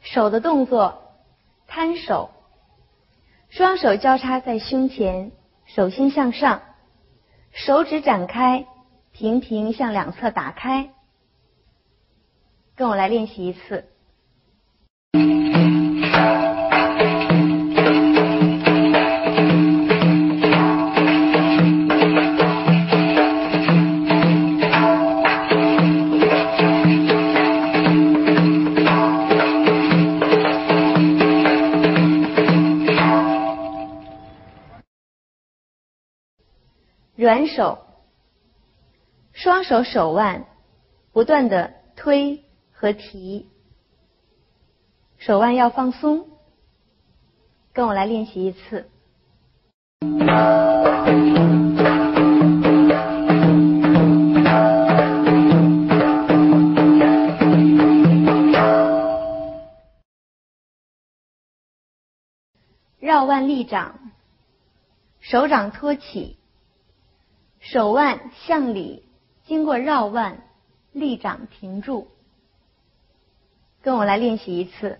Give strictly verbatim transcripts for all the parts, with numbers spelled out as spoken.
手的动作，摊手，双手交叉在胸前，手心向上，手指展开，平平向两侧打开。跟我来练习一次。软手，双手手腕不断的推和提，手腕要放松。跟我来练习一次。绕腕立掌，手掌托起，手腕向里，经过绕腕，立掌停住。跟我来练习一次。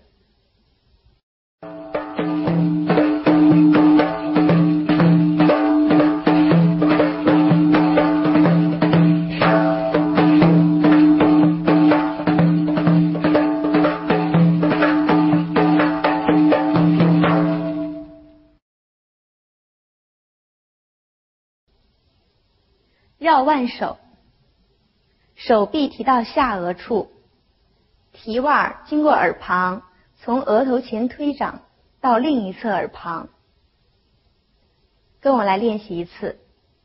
绕腕手，手臂提到下颚处，提腕经过耳旁，从额头前推掌到另一侧耳旁。跟我来练习一次。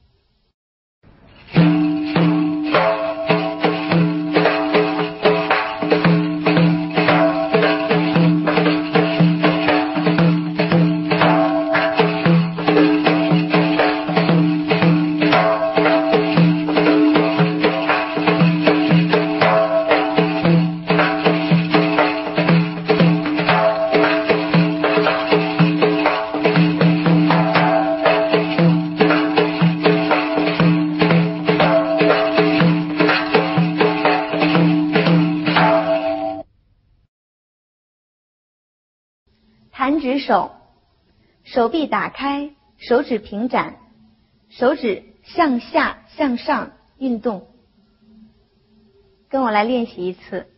弹指手，手臂打开，手指平展，手指向下向上运动。跟我来练习一次。